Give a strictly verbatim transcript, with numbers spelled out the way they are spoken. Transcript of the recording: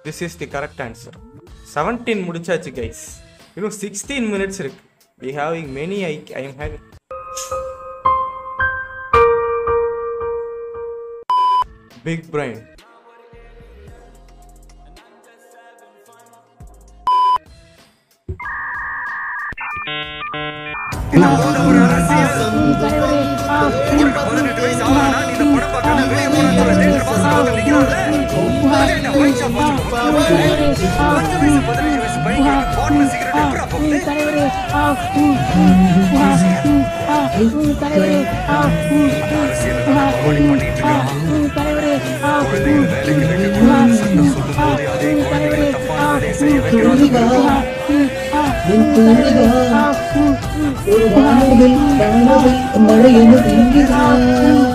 This is the correct answer. seventeen முடிச்சாச்சு guys. இன்னும் sixteen minutes இருக்கு. We having many I, I am having. Big brain. ஒரு வானவில் மழை என